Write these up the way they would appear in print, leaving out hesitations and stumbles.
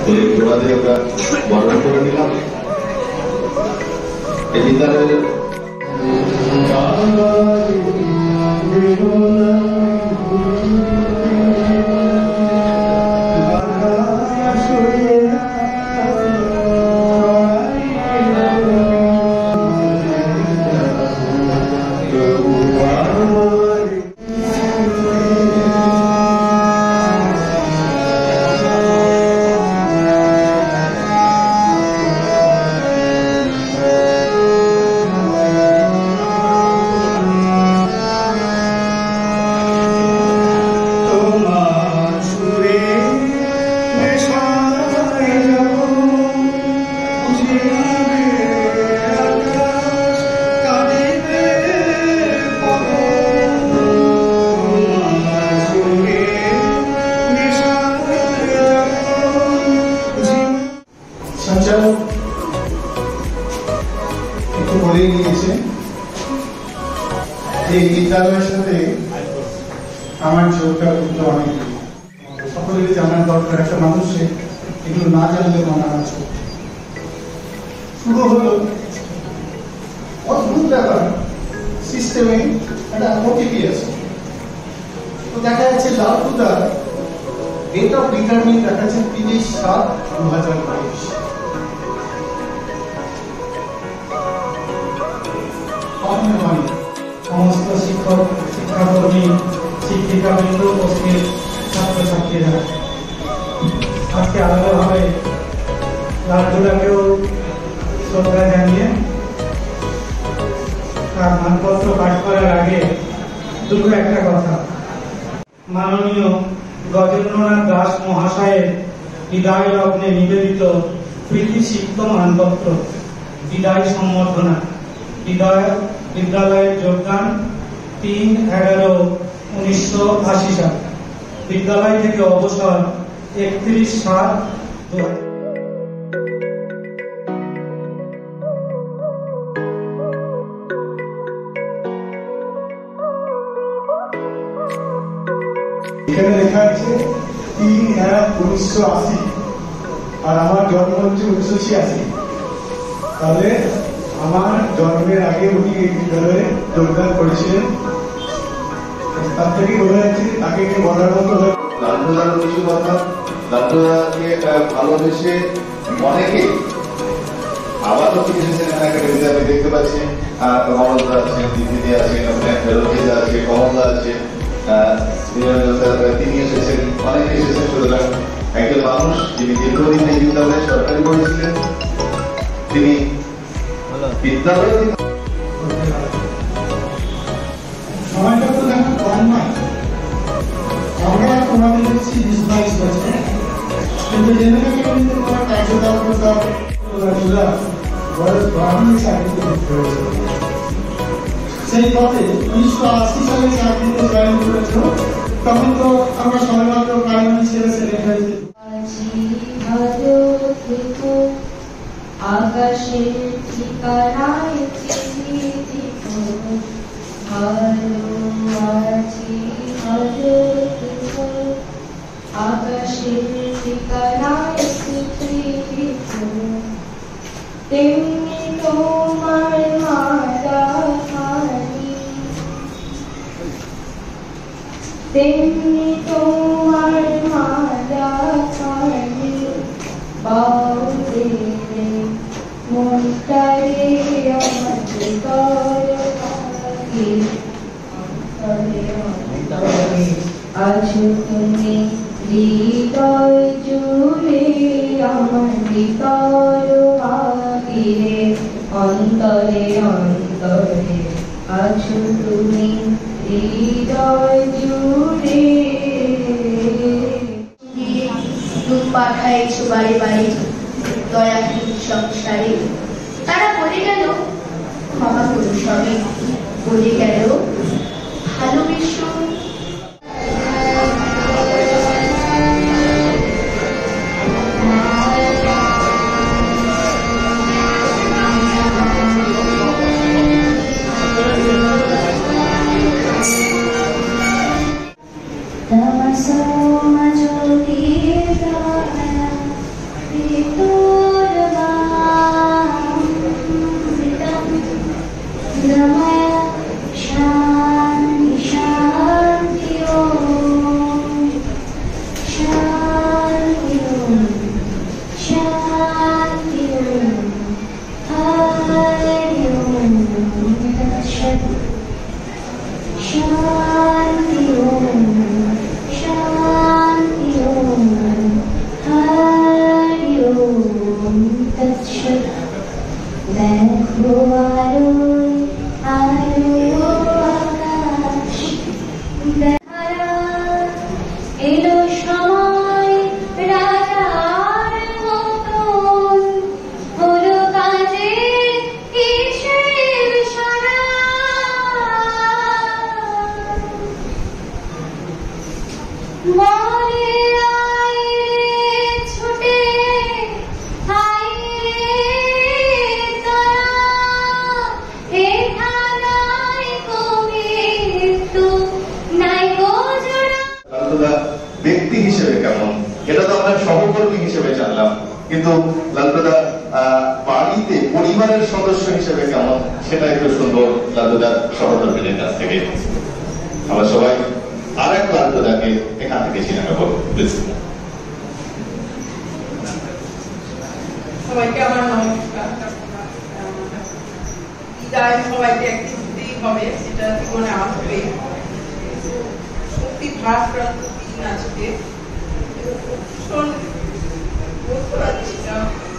ফুলের তোড়া দিয়ে আমরা বরণ করে নিলাম। এই বিদ্যালয়ের একটু বলেই নিয়েছে। এই বিদ্যালয়ের সাথে আমার যোগটা কিন্তু অনেক, সকলেরই জানার দরকার। একটা মানুষে এগুলো না জানলে মনে আছে। শুরু হলো অদ্ভুত ব্যাপার, সিস্টেমে একটা ওটিপি আছে। তো দেখা যাচ্ছে লালপুদার ডেট অফ রিটার্নিং দেখা যাচ্ছে 30/7/2022। সমস্ত শিক্ষক, শিক্ষাকর্মী, শিক্ষিকাবৃন্দ, উপস্থিত ছাত্রছাত্রীরা, আজকে আলাদাভাবে লালপুদাকেও শ্রদ্ধা জানিয়ে তার মানপত্র পাঠ করার আগে দুটো একটা কথা। মাননীয় গজেন্দ্রনাথ দাস মহাশয়ের বিদায় লগ্নে নিবেদিত প্রীতি সিক্ত মানপত্র, বিদায় সম্বর্ধনা। বিদ্যালয়ের যোগদান 3/11/1980 সাল। বিদ্যালয় থেকে অবসর 31/7/2000। এখানে লেখা আছে 3/1/1980 আর আমার জন্ম হচ্ছে 1986। তাহলে আমার জন্মের আগে উনি এই বিদ্যালয়ে যোগদান করেছিলেন। তার থেকে বোঝা যাচ্ছে তাকে একটু বলার মতো। লালপুদার কিছু কথা, লালপুদাকে ভালোবেসে অনেকে আবার নতুন এসেছেন একাডেমিতে, আমি দেখতে পাচ্ছি। কমলদা আছেন, দিদি আছেন, রোহিদা আছে, কমলদা আছে, তিনি এসেছেন, অনেকে এসেছেন। সুতরাং একজন মানুষ যিনি দীর্ঘদিন এই বিদ্যালয়ে সরকারি পড়েছিলেন, তিনি বিদ্যালয় সময়টা তো এখন কম নয়। আমরা তোমাদের হচ্ছি 20-22 বছর, কিন্তু জেনারেল কিন্তু তোমার কার্যকলাপ সেই পথে 1980 সালে চাকরিতে জয়েন করেছ। তখন তো আমরা সবেমাত্র প্রাইমারি ছেলে সেকেন্ডারি। আকাশের ঠিকানায় চিঠি দিতো, ভালো আছি ভালো থেকো। আকাশের ঠিকানায় চিঠি দিতো, তেমনি তোমার মাতা খানি, তেমনি তোমার মাতা খানি। বাউরে মনটারে আমার তরকারি, আছো তুমি হৃদয় জুড়ে, আমার ভিতর বাহিরে, অন্তরে অন্তরে আছো তুমি হৃদয় জুড়ে। দুধ পাঠাইছো বাড়ি বাড়ি, দয়াহীন সংসারে। তারা বলে গেল ক্ষমা করো সবে, বলে গেল ভালোবেসো। এলো সময় রাজার মতন হলো কাজে কিসের সারা মরে আয় রে ছুটে আয় রে তারা এখানায় কবির তো নাই গো জোড়া। লালটুদা ব্যক্তি হিসেবে কেমন এটা তো আমরা সহকর্মী হিসেবে জানলাম, কিন্তু লালটুদা বাড়িতে পরিবারের সদস্য হিসেবে কেমন সেটা একটু শুনবো লালটুদার সহকর্মীদের কাছ থেকে। আমরা সবাই আর এক লালটুদাকে এখান থেকে চিনে নেব। সবাইকে আমার নমস্কার। বিদায় সবাইকে একটি দিতেই হবে, এটা জীবনে আসবে। সত্যি ভারপ্রাপ্ত দিন আজকে, বলতে পারছি না।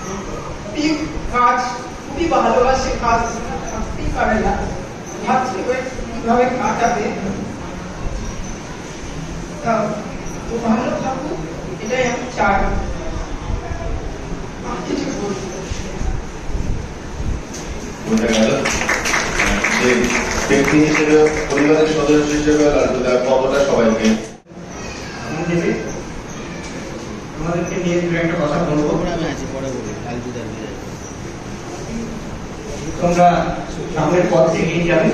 কাজ খুবই ভালোবাসে, কাজ থাকতেই পারে না, ভাবছি কিভাবে কাটাবে। ও ভালো থাকুক এটাই আমি চাই। কিছু বলবো ব্যক্তি হিসেবে পরিবারের সদস্য হিসেবে লালটুদা কতটা সবাইকে আমাদেরকে নিয়ে দু একটা কথা বলবো। তোমরা সামনের পথে এগিয়ে যাবে,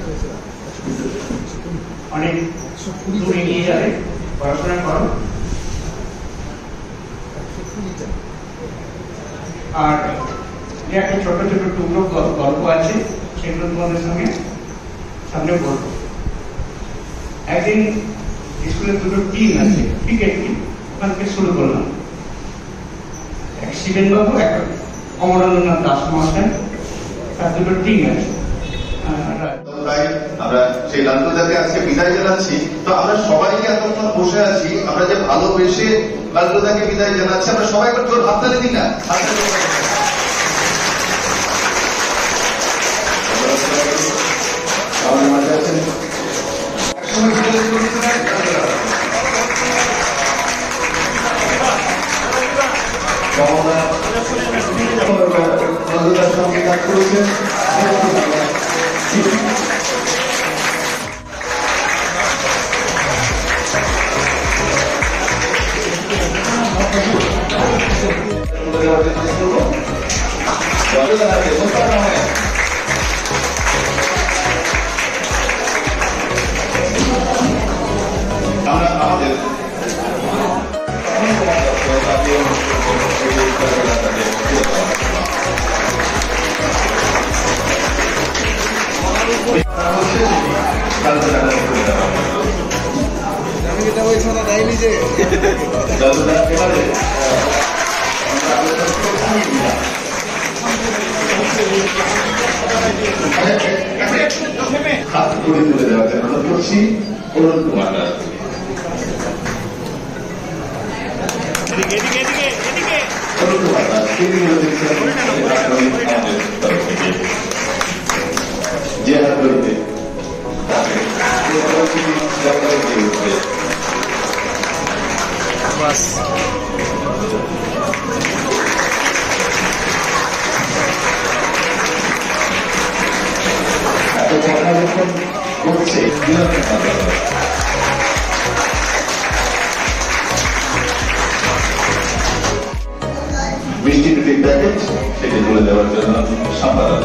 অনেক দূর এগিয়ে যাবে, পড়াশোনা করো। আর একটা ছোট ছোট টুকরো গল্প আছে, সেগুলো তোমাদের সঙ্গে সামনে বলবো। একদিন স্কুলের দুটো টিম আছে, ক্রিকেট টিম, ওখান থেকে শুরু করলাম। এক শিবেন বাবু, এক অমরেন্দ্রনাথ দাস মহাশয়, তার দুটো টিম আছে। আমরা সেই লালটুদাকে আজকে বিদায় জানাচ্ছি। তো আমরা সবাইকে এতক্ষণ বসে আছি, আমরা যে ভালোবেসে লালটুদাকে বিদায় জানাচ্ছি, আমরা সবাই একবার জোর হাততালি দিই না? আমাদের মাঝে আছেন লালটুদার সঙ্গে কাজ করেছেন। আমরা আমাদের হাত করে তুলে দেওয়ার জন্য করছি অরুণ কুমার দাস। অরুণ কুমার দাস তিনি যে হাত করিতে পর্যবেক্ষণ করছে মিষ্টি রুটির প্যাকেট সেটি তুলে দেওয়ার জন্য সম্পাদক।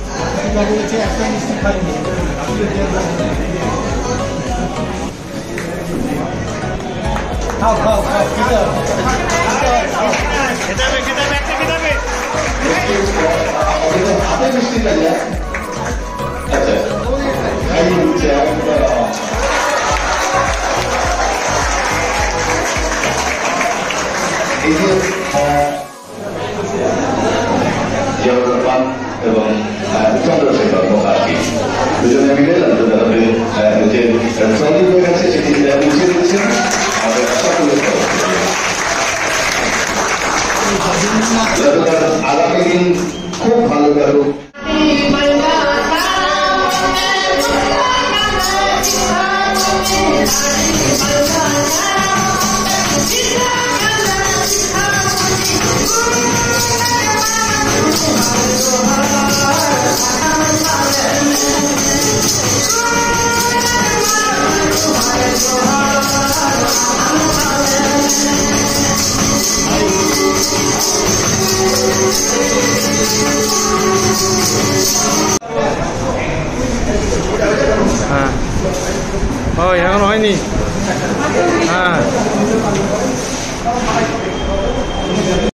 হাতে মিষ্টি দেয়। আচ্ছা এই যে জিয়াউর রহমান এবং চন্দ্রশেখর মুখার্জি দুজনে মিলে যে ট্রলি হয়ে গেছে সেটি বুঝিয়ে দিচ্ছেন আমাদের সকলের আগামী দিন খুব ভালো কারুক। Bye. কই এখন হয়নি? হ্যাঁ